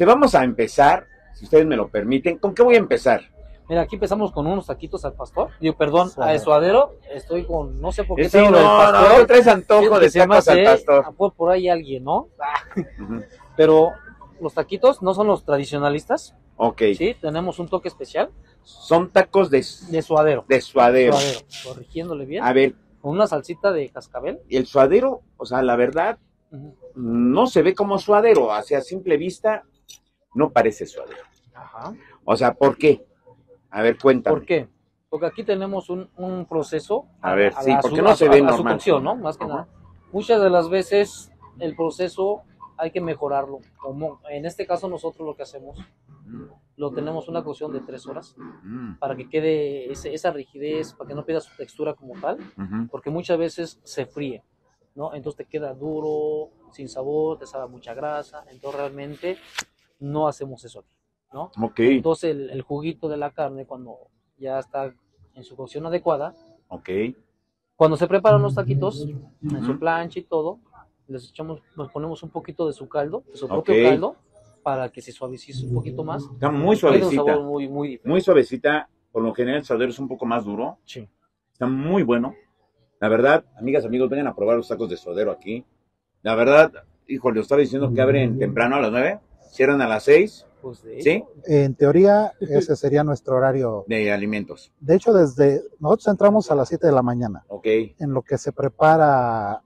Vamos a empezar, si ustedes me lo permiten. ¿Con qué voy a empezar? Mira, aquí empezamos con unos taquitos al pastor. Digo, perdón, a suadero. Estoy con, no sé por qué Sí, traigo lo del pastor. no traes antojo de tacos al pastor. Por ahí alguien, ¿no? Uh-huh. Pero los taquitos no son los tradicionalistas. Ok. Sí, tenemos un toque especial. Son tacos de suadero. De suadero. Corrigiéndole bien. A ver. Con una salsita de cascabel. Y el suadero, o sea, la verdad, no se ve como suadero. Hacia simple vista, no parece suadero. Ajá. O sea, ¿por qué? A ver, cuéntame. ¿Por qué? Porque aquí tenemos un proceso. A ver, sí, porque no se ve normal. A su cocción, ¿no? Más que nada. Muchas de las veces el proceso hay que mejorarlo. Como en este caso nosotros lo que hacemos, lo tenemos una cocción de 3 horas para que quede esa rigidez, para que no pierda su textura como tal, porque muchas veces se fríe, ¿no? Entonces te queda duro, sin sabor, te sabe mucha grasa, entonces realmente no hacemos eso aquí, ¿no? Okay. Entonces el juguito de la carne, cuando ya está en su cocción adecuada, cuando se preparan los taquitos, en su plancha y todo, nos ponemos un poquito de su caldo, de su propio caldo, para que se suavice un poquito más. Está muy suavecita. Un sabor muy diferente. Muy suavecita. Por lo general el suadero es un poco más duro. Sí. Está muy bueno. La verdad, amigas, amigos, vengan a probar los tacos de suadero aquí. La verdad, híjole, os estaba diciendo que abren temprano a las 9, cierran a las 6. Pues ¿Sí? En teoría, ese sería nuestro horario de alimentos. De hecho, nosotros entramos a las 7 de la mañana. Ok. En lo que se prepara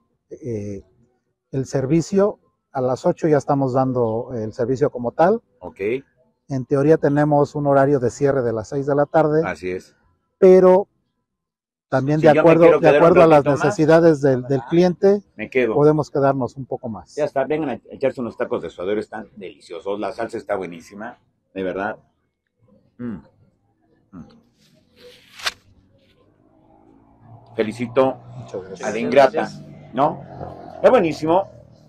el servicio, a las 8 ya estamos dando el servicio como tal. Ok. En teoría tenemos un horario de cierre de las 6 de la tarde. Así es. Pero también de acuerdo a las necesidades del cliente, podemos quedarnos un poco más. Ya está, vengan a echarse unos tacos de suadero, están deliciosos, la salsa está buenísima, de verdad. Felicito a la ingrata, ¿no? Está buenísimo.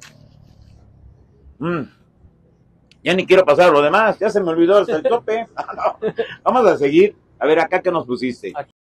Ya ni quiero pasar a lo demás, ya se me olvidó hasta el tope. Vamos a seguir. A ver, acá que nos pusiste.